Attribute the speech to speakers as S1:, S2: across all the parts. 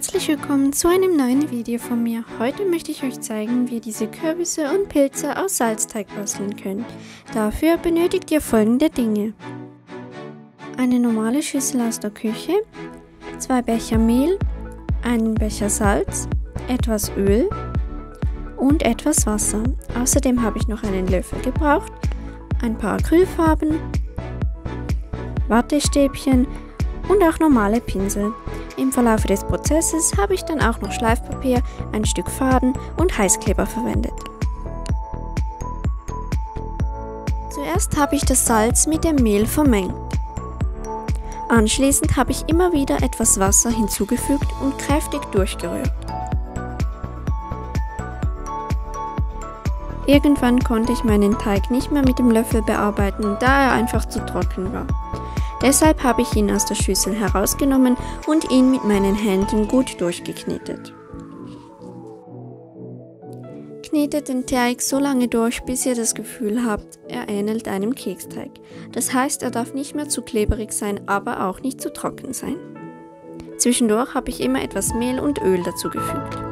S1: Herzlich willkommen zu einem neuen Video von mir. Heute möchte ich euch zeigen, wie ihr diese Kürbisse und Pilze aus Salzteig basteln könnt. Dafür benötigt ihr folgende Dinge: eine normale Schüssel aus der Küche, 2 Becher Mehl, einen Becher Salz, etwas Öl und etwas Wasser. Außerdem habe ich noch einen Löffel gebraucht, ein paar Acrylfarben, Wattestäbchen und auch normale Pinsel. Im Verlauf des Prozesses habe ich dann auch noch Schleifpapier, ein Stück Faden und Heißkleber verwendet. Zuerst habe ich das Salz mit dem Mehl vermengt. Anschließend habe ich immer wieder etwas Wasser hinzugefügt und kräftig durchgerührt. Irgendwann konnte ich meinen Teig nicht mehr mit dem Löffel bearbeiten, da er einfach zu trocken war. Deshalb habe ich ihn aus der Schüssel herausgenommen und ihn mit meinen Händen gut durchgeknetet. Knetet den Teig so lange durch, bis ihr das Gefühl habt, er ähnelt einem Keksteig. Das heißt, er darf nicht mehr zu klebrig sein, aber auch nicht zu trocken sein. Zwischendurch habe ich immer etwas Mehl und Öl dazugefügt.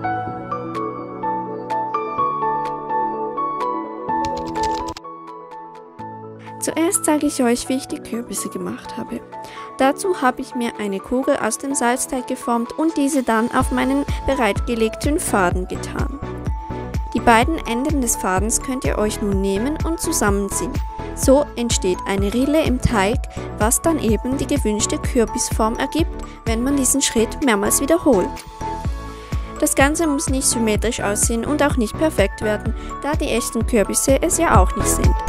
S1: Zuerst zeige ich euch, wie ich die Kürbisse gemacht habe. Dazu habe ich mir eine Kugel aus dem Salzteig geformt und diese dann auf meinen bereitgelegten Faden getan. Die beiden Enden des Fadens könnt ihr euch nun nehmen und zusammenziehen. So entsteht eine Rille im Teig, was dann eben die gewünschte Kürbisform ergibt, wenn man diesen Schritt mehrmals wiederholt. Das Ganze muss nicht symmetrisch aussehen und auch nicht perfekt werden, da die echten Kürbisse es ja auch nicht sind.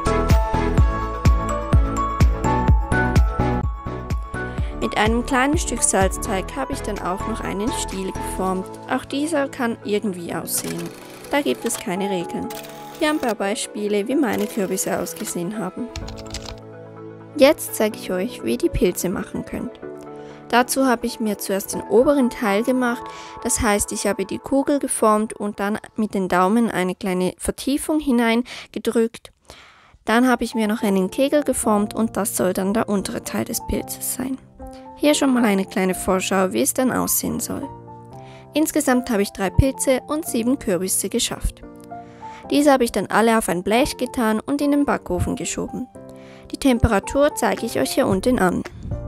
S1: Mit einem kleinen Stück Salzteig habe ich dann auch noch einen Stiel geformt. Auch dieser kann irgendwie aussehen. Da gibt es keine Regeln. Hier ein paar Beispiele, wie meine Kürbisse ausgesehen haben. Jetzt zeige ich euch, wie ihr die Pilze machen könnt. Dazu habe ich mir zuerst den oberen Teil gemacht. Das heißt, ich habe die Kugel geformt und dann mit den Daumen eine kleine Vertiefung hineingedrückt. Dann habe ich mir noch einen Kegel geformt und das soll dann der untere Teil des Pilzes sein. Hier schon mal eine kleine Vorschau, wie es dann aussehen soll. Insgesamt habe ich 3 Pilze und 7 Kürbisse geschafft. Diese habe ich dann alle auf ein Blech getan und in den Backofen geschoben. Die Temperatur zeige ich euch hier unten an.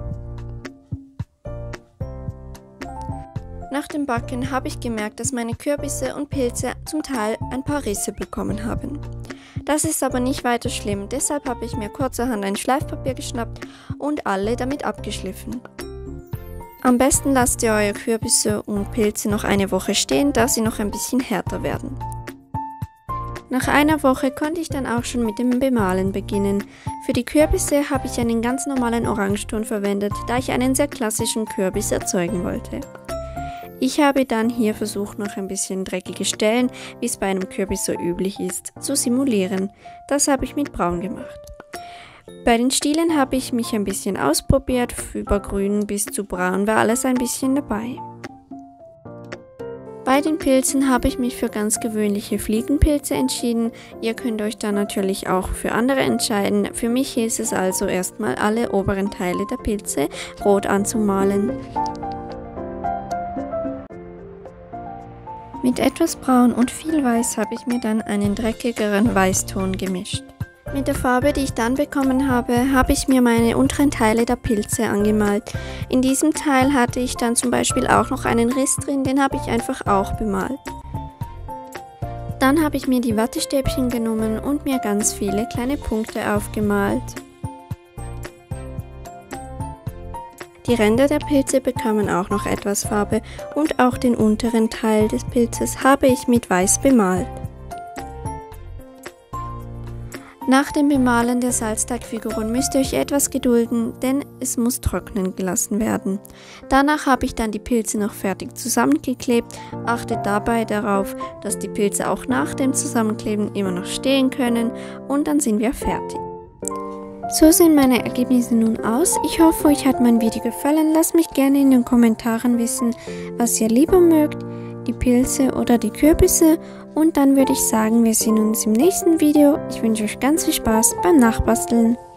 S1: Nach dem Backen habe ich gemerkt, dass meine Kürbisse und Pilze zum Teil ein paar Risse bekommen haben. Das ist aber nicht weiter schlimm, deshalb habe ich mir kurzerhand ein Schleifpapier geschnappt und alle damit abgeschliffen. Am besten lasst ihr eure Kürbisse und Pilze noch eine Woche stehen, da sie noch ein bisschen härter werden. Nach einer Woche konnte ich dann auch schon mit dem Bemalen beginnen. Für die Kürbisse habe ich einen ganz normalen Orangeton verwendet, da ich einen sehr klassischen Kürbis erzeugen wollte. Ich habe dann hier versucht, noch ein bisschen dreckige Stellen, wie es bei einem Kürbis so üblich ist, zu simulieren. Das habe ich mit Braun gemacht. Bei den Stielen habe ich mich ein bisschen ausprobiert, über grün bis zu braun war alles ein bisschen dabei. Bei den Pilzen habe ich mich für ganz gewöhnliche Fliegenpilze entschieden. Ihr könnt euch da natürlich auch für andere entscheiden. Für mich hieß es also erstmal, alle oberen Teile der Pilze rot anzumalen. Mit etwas Braun und viel Weiß habe ich mir dann einen dreckigeren Weißton gemischt. Mit der Farbe, die ich dann bekommen habe, habe ich mir meine unteren Teile der Pilze angemalt. In diesem Teil hatte ich dann zum Beispiel auch noch einen Riss drin, den habe ich einfach auch bemalt. Dann habe ich mir die Wattestäbchen genommen und mir ganz viele kleine Punkte aufgemalt. Die Ränder der Pilze bekamen auch noch etwas Farbe und auch den unteren Teil des Pilzes habe ich mit Weiß bemalt. Nach dem Bemalen der Salzteigfiguren müsst ihr euch etwas gedulden, denn es muss trocknen gelassen werden. Danach habe ich dann die Pilze noch fertig zusammengeklebt. Achtet dabei darauf, dass die Pilze auch nach dem Zusammenkleben immer noch stehen können und dann sind wir fertig. So sehen meine Ergebnisse nun aus. Ich hoffe, euch hat mein Video gefallen. Lasst mich gerne in den Kommentaren wissen, was ihr lieber mögt, die Pilze oder die Kürbisse. Und dann würde ich sagen, wir sehen uns im nächsten Video. Ich wünsche euch ganz viel Spaß beim Nachbasteln.